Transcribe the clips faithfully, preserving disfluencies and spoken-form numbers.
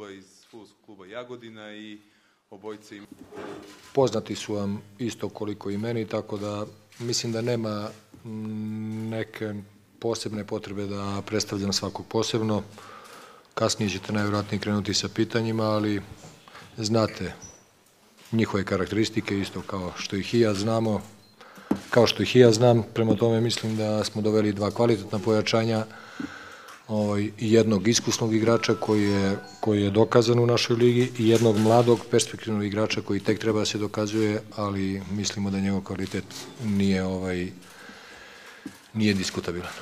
kluba iz fudbalskog kluba Jagodina i obojice im... Poznati su vam isto koliko i meni, tako da mislim da nema neke posebne potrebe da predstavljam svakog posebno. Kasnije ćete najvjerojatnije krenuti sa pitanjima, ali znate njihove karakteristike isto kao što ih i ja znamo, kao što ih i ja znam, prema tome mislim da smo doveli dva kvalitetna pojačanja i jednog iskusnog igrača koji je, koji je dokazan u našoj ligi i jednog mladog perspektivnog igrača koji tek treba da se dokazuje, ali mislimo da njegov kvalitet nije, ovaj, nije diskutabilan.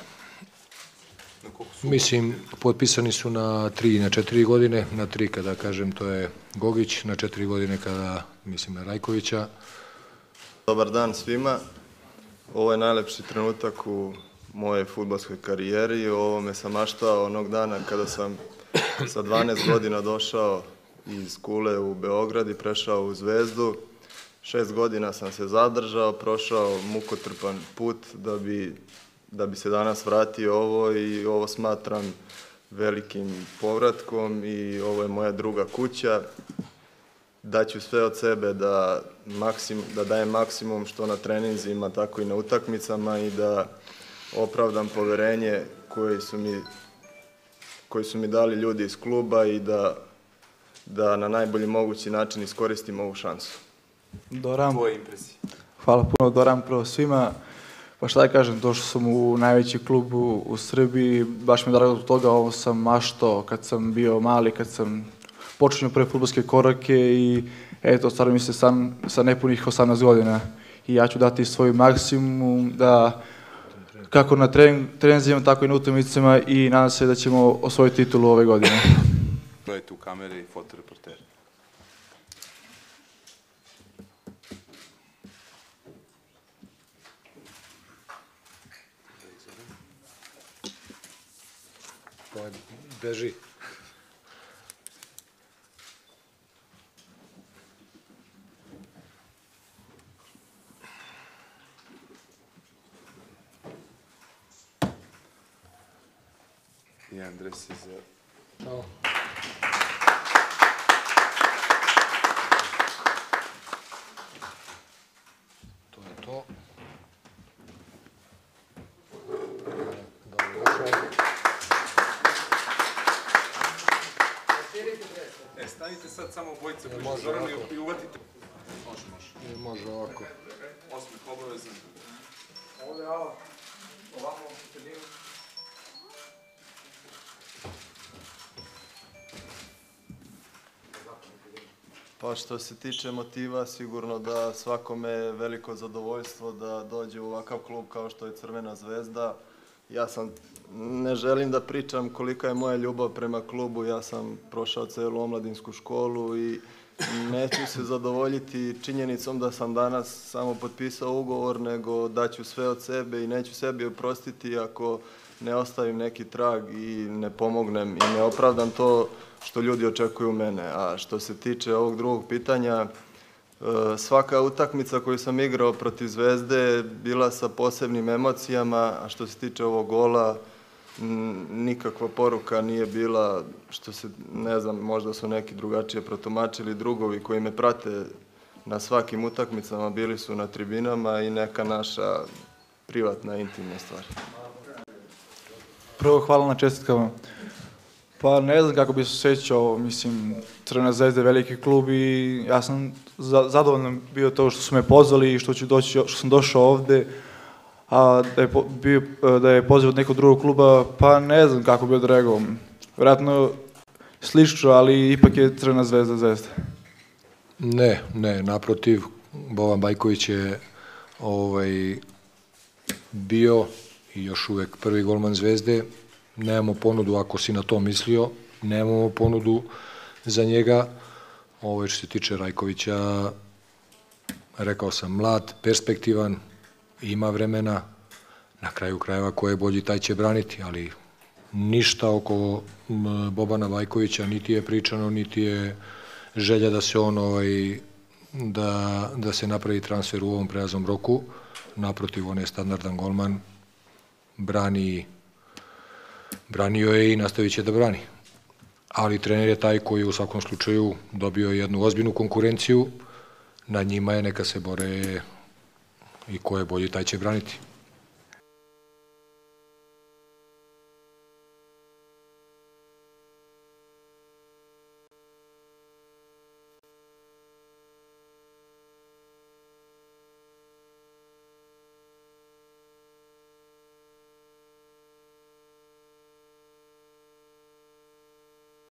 Mislim, potpisani su na tri i na četiri godine, na tri kada kažem to je Gogić, na četiri godine kada mislim na Rajkovića. Dobar dan svima, ovo je najlepši trenutak u moje fudbalskoj karijeri. O ovome sam maštao onog dana kada sam sa dvanaest godina došao iz Kule u Beograd i prešao u Zvezdu. Šest godina sam se zadržao, prošao mukotrpan put da bi, da bi se danas vratio ovo i ovo smatram velikim povratkom i ovo je moja druga kuća. Daću sve od sebe da, maksim, da dajem maksimum što na treninzima, tako i na utakmicama i da opravdam poverenje koje su mi, koji su mi dali ljudi iz kluba i da, da na najbolji mogući način iskoristim ovu šansu. Doram. Tvoje impresije. Hvala puno, Doram, prvo svima. Pa šta da kažem, došao sam u najveći klub u, u Srbiji, baš mi je drago od toga, ovo sam maštao kad sam bio mali, kad sam počinio prve fudbalske korake i eto, stvarno mi se san sa nepunih osamnaest godina i ja ću dati svoj maksimum da kako na treninzima, tako i na utakmicama i nadam se da ćemo osvojiti titulu ove godine. Gledajte u kamere i fotoreporter. Beži. I Andres je za... Hvala. To je to. Dobro došao. E, stanite sad samo obojice, pošto Zoranu i uvatite. Može, može. Može ovako. Osmih obavezan. Ovdje, ovo, ovako, sredinu. Pa što se tiče motiva, sigurno da svakome je veliko zadovoljstvo da dođe u ovakav klub kao što je Crvena Zvezda. Ja sam, ne želim da pričam kolika je moja ljubav prema klubu, ja sam prošao celu omladinsku školu i neću se zadovoljiti činjenicom da sam danas samo potpisao ugovor, nego daću sve od sebe i neću sebi oprostiti ako ne ostavim neki trag i ne pomognem i ne opravdam to što ljudi očekuju mene. A što se tiče ovog drugog pitanja, svaka utakmica koju sam igrao protiv Zvezde bila sa posebnim emocijama, a što se tiče ovog gola, nikakva poruka nije bila, što se, ne znam, možda su neki drugačije protumačili, drugovi koji me prate na svakim utakmicama bili su na tribinama i neka naša privatna, intimna stvar. Prvo, hvala na čestitkama. Pa ne znam kako bi se osjećao, mislim, Crvena Zvezda je veliki klub i ja sam zadovoljan bio to što su me pozvali i što, ću doći, što sam došao ovde, a da je, bio, da je poziv od nekog drugog kluba, pa ne znam kako bi odreagovao. Vjerojatno slično, ali ipak je Crvena Zvezda Zvezda. Ne, ne, naprotiv, Boban Bajković je ovaj, bio i još uvek prvi golman Zvezde. Nemamo ponudu, ako si na to mislio, nemamo ponudu za njega. Ovo što se tiče Rajkovića, rekao sam, mlad, perspektivan, ima vremena, na kraju krajeva ko je bolji taj će braniti, ali ništa oko Bobana Bajkovića niti je pričano, niti je želja da se on ovaj, da, da se napravi transfer u ovom prelaznom roku. Naprotiv, on je standardan golman, brani, branio je i nastavit će da brani. ali trener je taj koji u svakom slučaju dobio jednu ozbiljnu konkurenciju, na njima je neka se bore i ko je bolji taj će braniti.